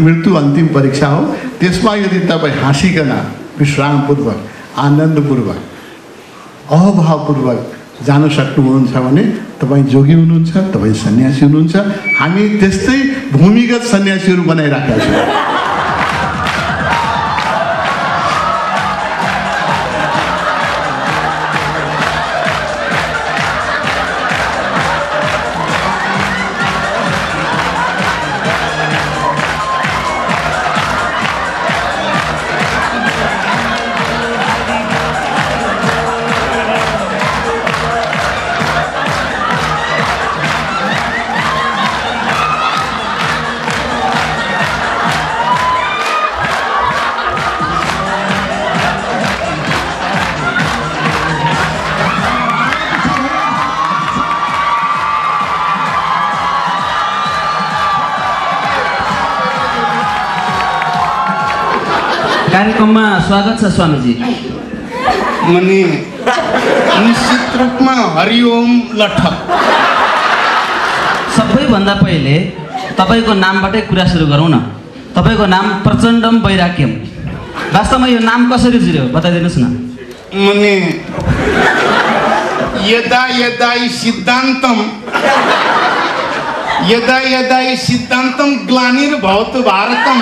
मृत्यु अन्तिम परीक्षा हो। त्यसमा यदि तपाईँ हाँसिकन विश्रामपूर्वक आनन्दपूर्वक अभावपूर्वक जान सक्नुहुन्छ भने तपाईँ जोगी हुनुहुन्छ, तपाईँ सन्यासी हुनुहुन्छ। हामी त्यस्तै भूमिगत सन्यासीहरू बनाइराखेका छौँ। कार्यक्रममा स्वागत छ स्वामीजी। मने निश्चित रूपमा हरिओम लठ। सबैभन्दा पहिले तपाईँको नामबाटै कुरा सुरु गरौँ न। तपाईँको नाम प्रचण्डम वैराग्यम, वास्तवमा यो नाम कसरी जुर्यो बताइदिनुहोस् न। मने यदा यदा सिद्धान्तम यदा यदा सिद्धान्तम ग्लानिर्भवतु भारतम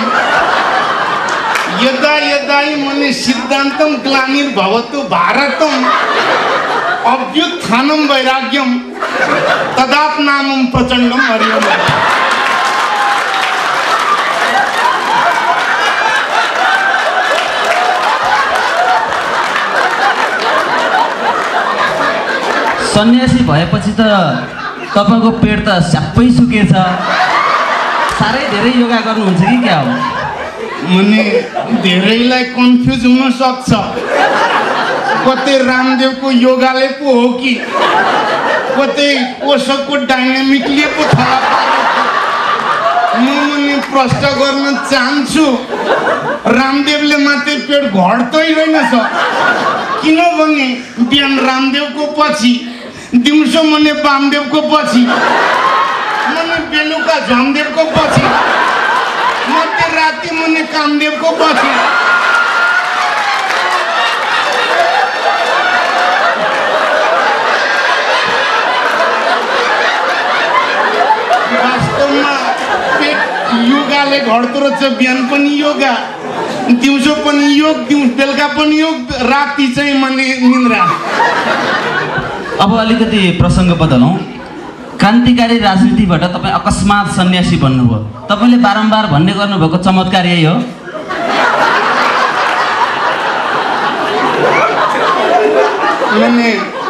यदा यदा मने सिद्धान्तम ग्लानिर्भवतु भारतम अभ्युत्थानं वैराग्यम तदात्मनामं प्रचण्डं हरिओम। सन्यासी भएपछि त तपाईँको पेट त स्याप्पै सुकेछ। साह्रै धेरै योगा गर्नुहुन्छ कि क्या हो? मने धेरैलाई कन्फ्युज हुन सक्छ, कतै रामदेवको योगाले पो हो कि कतै ओशोको डाइनामिकले पो थला पारेको। म मने प्रश्न गर्न चाहन्छु, रामदेवले मात्रै पेट घट्दै रहेनछ। किनभने बिहान रामदेवको पछि, दिउँसो मने वामदेवको पछि, मने बेलुका झमदेवको पछि, मध्यराति मने कामदेवको पछि। वास्तवमा पेट योगाले घट्दो रहेछ। बिहान पनि योगा, दिउँसो पनि योग, बेलुका पनि योग, राति चाहिँ मने निन्द्रा। अब अलिकति प्रसङ्ग बदलौँ। क्रान्तिकारी राजनीतिबाट तपाईँ अकस्मात सन्यासी बन्नुभयो। तपाईँले बारम्बार भन्ने गर्नुभएको चमत्कार यही हो? मैंने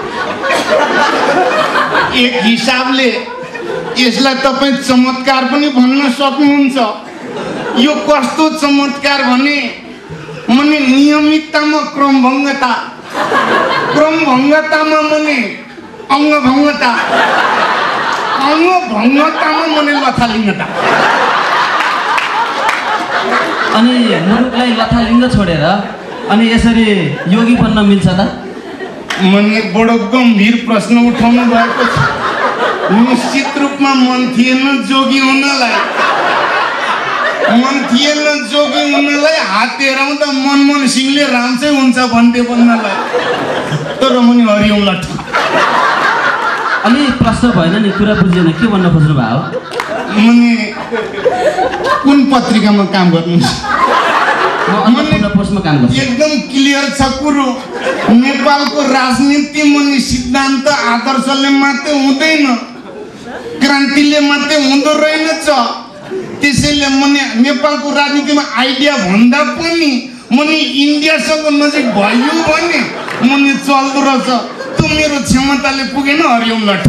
एक हिसाबले यसलाई तपाईँ चमत्कार पनि भन्न सक्नुहुन्छ। यो कस्तो चमत्कार भने मने नियमिततामा क्रमभङ्गता, क्रमभङ्गतामा मने अङ्गभङ्गता, अङ्गभङ्गतामा मने लथालिङ्गता। अनि मुलुकलाई लथालिङ्ग छोडेर अनि यसरी योगी बन्न मिल्छ त? मने बडो गम्भीर प्रश्न उठाउनु भएको छ। निश्चित रूपमा मन थिएन जोगी हुनलाई, मन थिएन जोगी हुनलाई। हात हेराउँदा मनमोहन सिंहले राम चाहिँ हुन्छ भन्थे बन्नलाई, तर मनि हरिओम लठ। अनि प्रश्न भएन नि, कुरा बुझेन, के भन्न खोज्नु भयो? मने कुन पत्रिकामा काम गर्नुहुन्छ? पोस्टमा काम गर्छु। एकदम क्लियर छ कुरो। नेपालको राजनीति मने सिद्धान्त आदर्शले मात्रै हुँदैन, क्रान्तिले मात्रै हुँदो रहेनछ। त्यसैले मने नेपालको राजनीतिमा आइडिया भन्दा पनि मने इन्डियासँग नजिक भयो भने मने चल्दो रहेछ। त्यो मेरो क्षमताले पुगेन हरिओम लठ।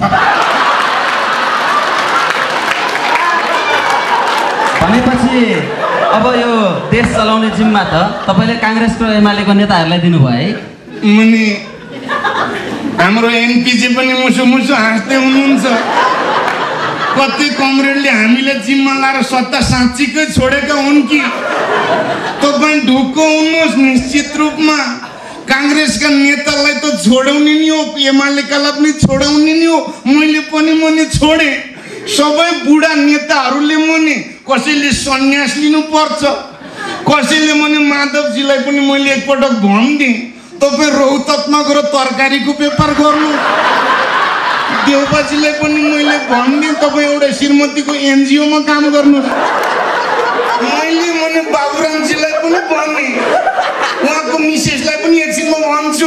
भनेपछि अब यो देश चलाउने जिम्मा त तपाईँले काङ्ग्रेसको एमालेको नेताहरूलाई दिनुभयो है? मने हाम्रो एनपिजी पनि मुसु मुसु हाँस्दै हुनुहुन्छ। कति कमरेडले हामीले जिम्मा लाएर सत्ता साँच्चीकै छोडेका हुन् कि? तपाईँ ढुक्क हुनुहोस्। निश्चित रूपमा काङ्ग्रेसका नेतालाई त छोडाउने नि हो, एमालेकालाई पनि छोडाउने नि हो। मैले पनि मने छोडेँ। सबै बुढा नेताहरूले मने कसैले सन्यास लिनुपर्छ, कसैले मने माधवजीलाई पनि मैले एकपटक भनिदिएँ तपाईँ रौततमा गएर तरकारीको व्यापार गर्नु, देउबाजीलाई पनि मैले भनिदिएँ तपाईँ एउटा श्रीमतीको एनजिओमा काम गर्नुहोस्, मैले मने बाबुरामजीलाई पनि भने उहाँको मिसेसलाई पनि एकछिनमा भन्छु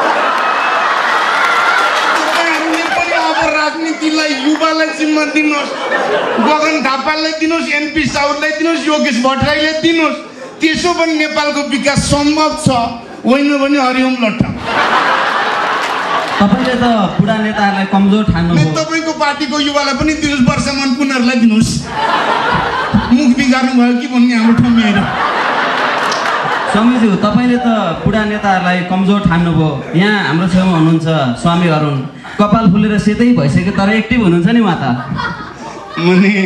तपाईँहरूले पनि अब राजनीतिलाई युवालाई जिम्मा दिनुहोस्, गगन थापालाई दिनुहोस्, एनपी साउदलाई दिनुहोस्, योगेश भट्टराईलाई दिनुहोस्, त्यसो पनि नेपालको विकास सम्भव छ, होइन भने हरिओम लट्ठा। तपाईँले त बुढा नेताहरूलाई कमजोर ठान्नुभयो। तपाईँको पार्टीको युवालाई पनि दिनुहोस्, वर्षमान पुनरलाई दिनुहोस्, मुख बिगार्नु भयो कि भन्ने हाम्रो ठाउँमा आएर। स्वामीज्यू तपाईँले त बुढा नेताहरूलाई कमजोर ठान्नुभयो। यहाँ हाम्रो छेउमा हुनुहुन्छ स्वामी अरुण, कपाल फुलेर सेतै भइसक्यो तर एक्टिभ हुनुहुन्छ नि उहाँ त। मने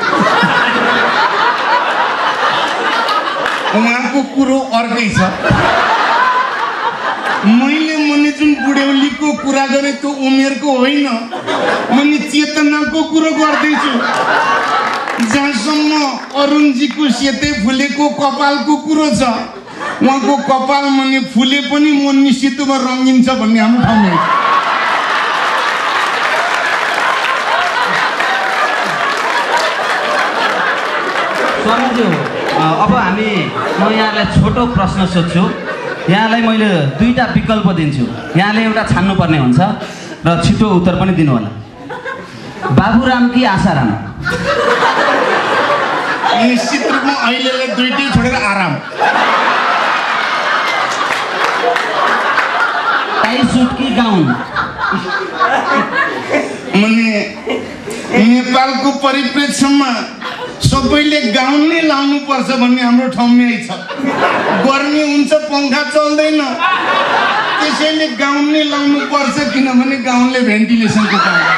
उहाँको कुरो अर्कै छ, मैले मने जुन बुढ्यौलीको कुरा गरेँ त्यो उमेरको होइन, मैले चेतनाको कुरो गर्दैछु। जहाँसम्म अरुणजीको सेतै फुलेको कपालको कुरो छ, उहाँको कपाल मने फुले पनि मन निश्चितमा रङ्गिन्छ भन्ने हाम्रो ठाउँमा। स्वामीज्यू अब म यहाँलाई छोटो प्रश्न सोध्छु, यहाँलाई मैले दुईटा विकल्प दिन्छु, यहाँले एउटा छान्नुपर्ने हुन्छ र छिटो उत्तर पनि दिनु होला। बाबुराम कि आशाराम? निश्चित रूपमा अहिलेलाई दुईटै छोडेर आराम। टाई सुट कि गाउन? मने नेपालको परिप्रेक्ष्यमा सबैले गाउन नै लाउनु पर्छ भन्ने हाम्रो ठाउँमै छ। गर्मी हुन्छ पङ्खा चल्दैन, त्यसैले गाउन नै लाउनु पर्छ, किनभने गाउनले भेन्टिलेसनको काम गर्छ।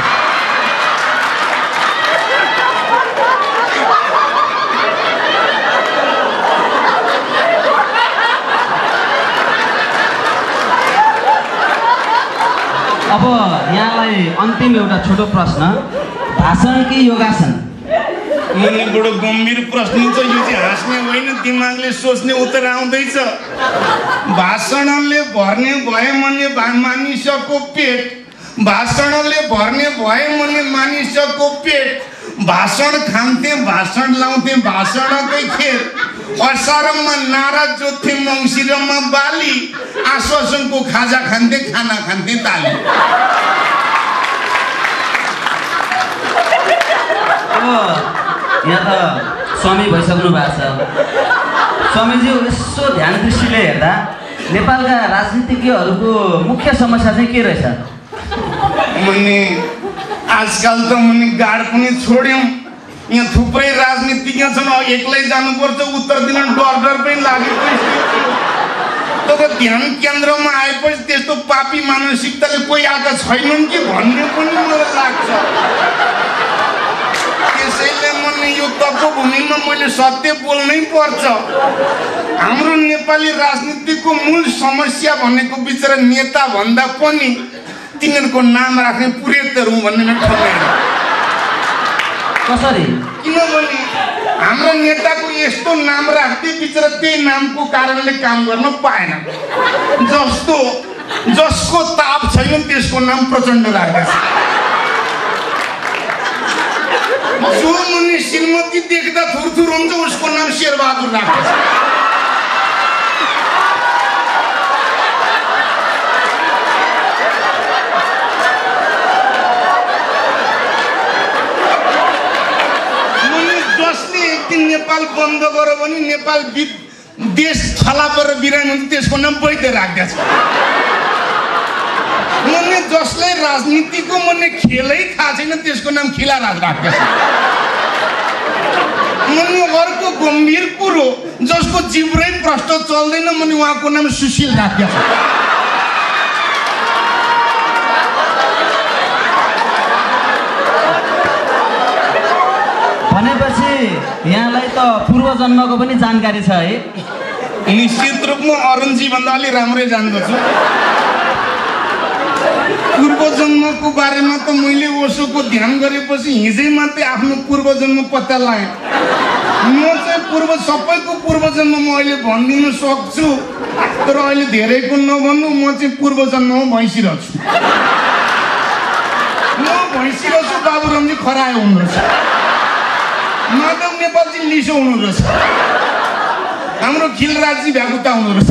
अब यहाँलाई अन्तिम एउटा छोटो प्रश्न, भाषण कि योगासन? मैले बडो गम्भीर प्रश्न छ यो, चाहिँ हाँस्ने होइन, दिमागले सोच्ने उत्तर आउँदैछ। भाषणले भर्ने भए मने मानिसको पेट, भाषणले भर्ने भए मने मानिसको पेट, भाषण खान्थे भाषण लाउँथे भाषणकै खेल, असारमा नारा जोत्थे मङ्सिरमा बाली, आश्वासनको खाजा खान्थे खाना खान्थे ताली। यहाँ त स्वामी भइसक्नु भएको छ। स्वामीज्यू यसो ध्यान दृष्टिले हेर्दा नेपालका राजनीतिज्ञहरूको मुख्य समस्या चाहिँ के रहेछ? मने आजकल त मने गाड पनि छोड्यौँ, यहाँ थुप्रै राजनीतिज्ञ छन्, एक्लै जानुपर्छ उत्तर दिन डर पनि लागेको। तर ध्यान केन्द्रमा आएपछि त्यस्तो पापी मानसिकताले कोही आएका छैनन् कि भन्ने पनि मलाई लाग्छ। त्यसैले मने यो तपोभूमिमा मैले सत्य बोल्नै पर्छ। हाम्रो नेपाली राजनीतिको मूल समस्या भनेको बिचरा नेता भन्दा पनि तिनीहरूको नाम राख्ने पुरेतर हुँ भन्ने ठाउँमा। कसरी? किनभने हाम्रो नेताको यस्तो नाम राख्दै बिचरा त्यही नामको कारणले काम गर्न पाएन। जसको ताप छैन त्यसको नाम प्रचण्ड राख्दछ। जो मुनि श्रीमती देख्दा थुरथुर हुन्छ उसको नाम शेरबहादुर राख्दछ। नेपाल बन्द गर्यो भने नेपाल देश छला परेर बिरामी हुन्छ त्यसको नाम वैद्य राख्दछ। मने जसलाई राजनीतिको मने खेलै थाहा छैन त्यसको नाम खिलाराज राख्दछ। मने अर्को गम्भीर कुरो, जसको जिब्रै प्रष्ट चल्दैन मने उहाँको नाम सुशील राख्दछ। भनेपछि यहाँलाई त पूर्व जन्मको पनि जानकारी छ है? निश्चित रूपमा अरुणजी भन्दा अलि राम्रै जान्दछु। पूर्व जन्मको बारेमा त मैले ओशोको ध्यान गरेपछि हिजै मात्रै आफ्नो पूर्व जन्म पत्ता लगाएँ। म चाहिँ सबैको पूर्व जन्म म अहिले भनिदिन सक्छु, तर अहिले धेरैको नभन्नु। म चाहिँ पूर्व जन्ममा भैँसी रहेछु। म भैँसी रहेछु, बाबुरामजी खरायो हुनु रहेछ, माधव नेपालजी लिसो हुनु रहेछ, हाम्रो खिलराजजी भ्याकुता हुनु रहेछ।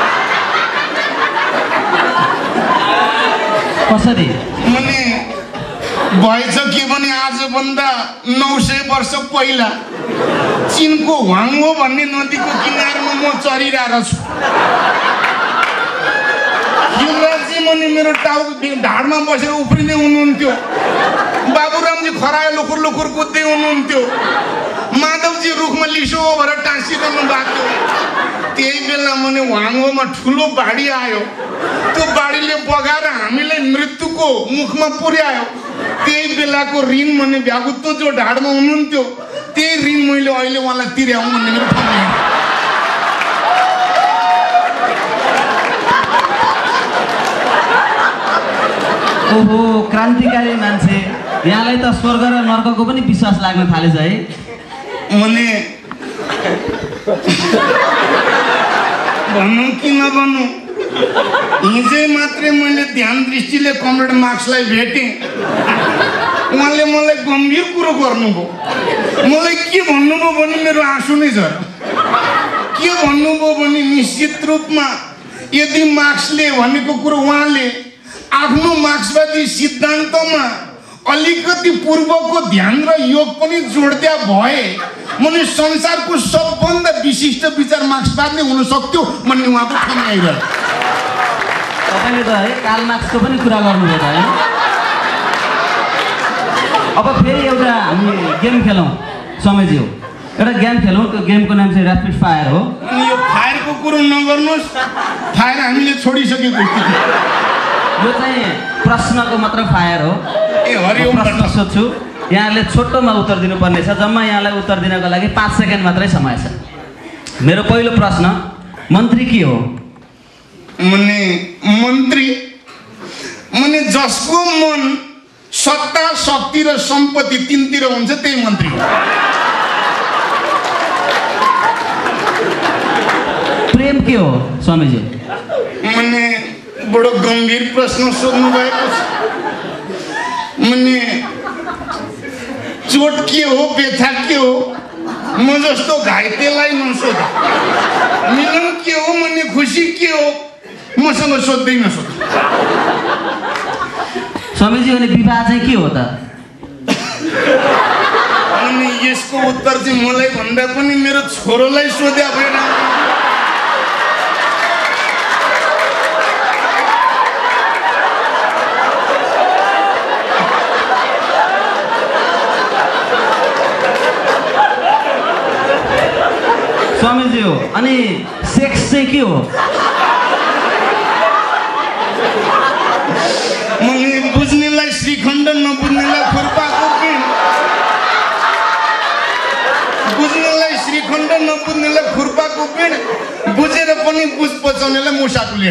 कसरी अनि भएछ के भने आजभन्दा 900 वर्ष पहिला चीनको ह्वाङहो भन्ने नदीको किनारमा म चरिरहेको छु। खिलराजजी मनी मेरो टाउको ढाडमा बसेर उफ्रिँदै हुनुहुन्थ्यो, बाबुरामजी खरायो लुखुर लुखुर कुद्दै हुनुहुन्थ्यो, माधवजी रुखमा लिसो भएर टाँसिरहनु भएको थियो। त्यही बेला मने ह्वाङहोमा ठुलो बाढी आयो, त्यो बाढीले बगाएर हामीलाई मृत्युको मुखमा पुर्यायो। त्यही बेलाको ऋण मने भ्यागुत्तो जो ढाडमा हुनुहुन्थ्यो, त्यही ऋण मैले अहिले उहाँलाई तिर्याउँ भन्ने मेरो ठाउँमा। ओहो, क्रान्तिकारी मान्छे, यहाँलाई त स्वर्ग र नर्कको पनि विश्वास लाग्न थालेछ है। मने भनौँ कि नभनौँ, हिजै मात्रै मैले ध्यान दृष्टिले कमरेड मार्क्सलाई भेटेँ। उहाँले मलाई गम्भीर कुरो गर्नुभयो। मलाई के भन्नुभयो भने मेरो आँसु नै झऱ्यो। के भन्नुभयो भने निश्चित रूपमा यदि मार्क्सले भनेको कुरो उहाँले आफ्नो मार्क्सवादी सिद्धान्तमा अलिकति पूर्वको ध्यान र योग पनि जोड्दा भए भने संसारको सबभन्दा विशिष्ट विचार मार्क्सवादले हुन सक्थ्यो भन्ने उहाँको ठाउँ आइरह्यो। तपाईँले त है कार्ल मार्क्सको पनि कुरा गर्नुभयो त है। अब फेरि एउटा हामी गेम खेलौँ समयजी हो, एउटा गेम खेलौँ। त्यो गेमको नाम चाहिँ ऱ्यापिड फायर हो। अनि यो फायरको कुरो नगर्नुहोस्, फायर हामीले छोडिसकेको थियौँ। यो चाहिँ प्रश्नको मात्र फायर हो। ए हरिओम, प्रश्न सोध्छु, यहाँले छोटोमा उत्तर दिनुपर्ने छ। जम्मा यहाँलाई उत्तर दिनको लागि 5 सेकेन्ड मात्रै समय छ। मेरो पहिलो प्रश्न, मन्त्री के हो? मने मन्त्री मने जसको मन सत्ता शक्ति र सम्पत्ति तिनतिर हुन्छ त्यही मन्त्री हो। प्रेम के हो स्वामीजी? मने बडो गम्भीर प्रश्न सोध्नु भएको छ। मने चोट के हो, व्यथा के हो, म जस्तो घाइतेलाई नसोध। मिलन के हो, मने खुसी के हो, मसँग सोध्दै नसोध। स्वामीजी अनि विवाह चाहिँ के हो त? अनि यसको उत्तर चाहिँ मलाई भन्दा पनि मेरो छोरोलाई सोध्या भएन। स्वामीजी हो अनि सेक्स चाहिँ के हो? बुझ्नेलाई श्रीखण्ड, नबुझ्नेलाई खुर्पाको पिँड। बुझ्नेलाई श्रीखण्ड, नबुझ्नेलाई खुर्पाको पिँड, बुझेर पनि बुझ पचाउनेलाई मुसाको लिड।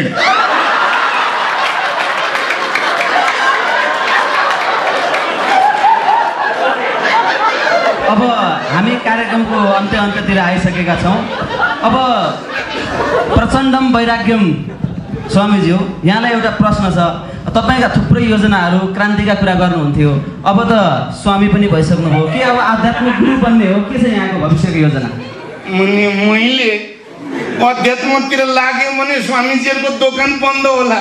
अब हामी कार्यक्रमको अन्त्यतिर आइसकेका छौँ। अब प्रचण्डम वैराग्यम स्वामीजी हो, यहाँलाई एउटा प्रश्न छ। तपाईँका थुप्रै योजनाहरू क्रान्तिका कुरा गर्नुहुन्थ्यो, अब त स्वामी पनि भइसक्नुभयो, के अब आध्यात्मिक गुरु बन्ने हो? के छ यहाँको भविष्यको योजना? मैले अध्यात्मतिर लाग्यो भने स्वामीजीहरूको दोकान बन्द होला।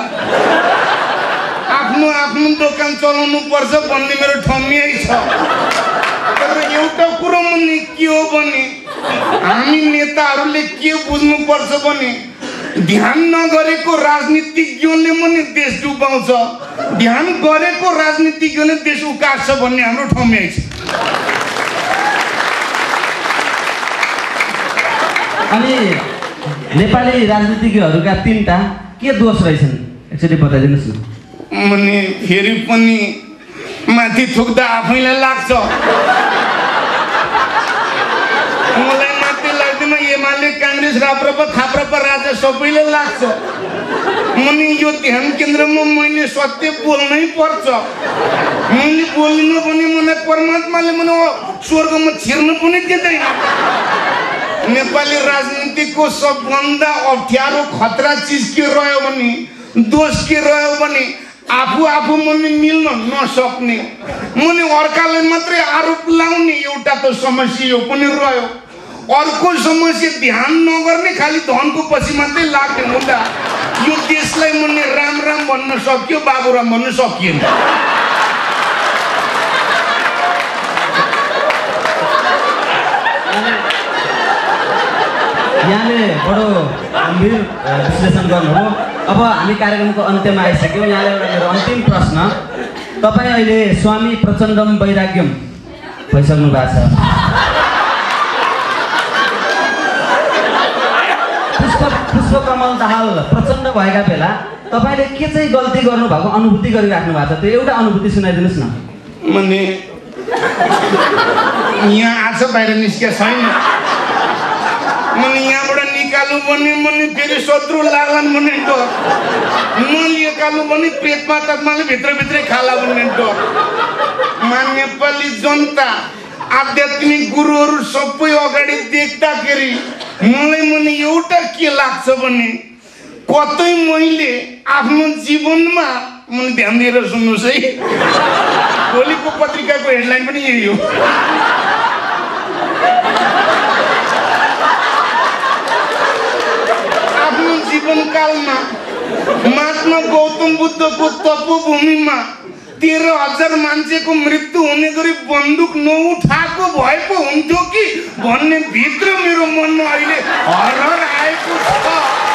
आफ्नो आफ्नो दोकान चलाउनु पर्छ भन्ने मेरो ठम्मियै छ। तर एउटा कुरो मुनि के हो भने हामी नेताहरूले के बुझ्नुपर्छ भने ध्यान नगरेको राजनीतिज्ञले पनि देश डुबाउँछ, ध्यान गरेको राजनीतिज्ञले देश उकास्छ भन्ने हाम्रो ठम्याइ छ। अनि नेपाली राजनीतिज्ञहरूका 3टा के दोष रहेछन् एकचोटि बताइदिनुहोस् न। मने फेरि पनि माथि थुक्दा आफैलाई लाग्छ। मलाई माथि लाग्दैन, एमाले काङ्ग्रेस राप्रपा थाप्रपा राजा सबैले लाग्छ। मनी यो ध्यान केन्द्रमा मैले सत्य बोल्नै पर्छ। मैले बोलिनँ भने मलाई परमात्माले स्वर्गमा छिर्न पनि दिँदैन। नेपाली राजनीतिको सबभन्दा अप्ठ्यारो खतरा चिज के रह्यो भने, दोष के रह्यो भने आफू मनी मिल्न नसक्ने, मनी अर्कालाई मात्रै आरोप लाउने एउटा त समस्या यो पनि रह्यो। अर्को समस्या ध्यान नगर्ने, खालि धनको पछि मात्रै लाग्ने हुँदा यो देशलाई मनी राम राम भन्न सक्यो, बाबुराम भन्न सकिएन। यहाँले बडो गम्भीर विश्लेषण गर्नुभयो। अब हामी कार्यक्रमको अन्त्यमा आइसक्यौँ। यहाँले एउटा मेरो अन्तिम प्रश्न, तपाईँ अहिले स्वामी प्रचण्डम वैराग्यम भइसक्नु भएको छ। पुष्पकमल दाहाल प्रचण्ड भएका बेला तपाईँले के चाहिँ गल्ती गर्नुभएको अनुभूति गरिराख्नु भएको छ, त्यो एउटा अनुभूति सुनाइदिनुहोस् न। मने यहाँ आज बाहिर निस्किया छैन, मने यहाँबाट निकाल्नु भने मने फेरि शत्रु लाग्लान् भन्ने डर, नलिकाल्नु भने पेटमा तत्माले भित्रभित्रै खाला भन्ने डर। नेपाली जनता आध्यात्मिक गुरुहरू सबै अगाडि देख्दाखेरि मलाई मने एउटा के लाग्छ भने कतै मैले आफ्नो जीवनमा मैले ध्यान दिएर सुन्नुहोस् है, भोलिको पत्रिकाको हेडलाइन पनि यही हो। आफ्नो जीवनकालमा महात्मा गौतम बुद्धको तपोभूमिमा 13,000 मान्छेको मृत्यु हुने गरी बन्दुक नउठाएको भए पो हुन्थ्यो कि भन्ने भित्र मेरो मनमा अहिले हरहर आएको छ।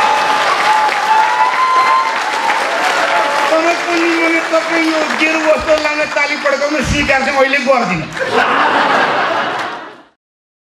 तर पनि मैले तपाईँ यो गेरु वस्त्र लाने ताली पड्काउन स्वीकार चाहिँ अहिले गर्दिनँ।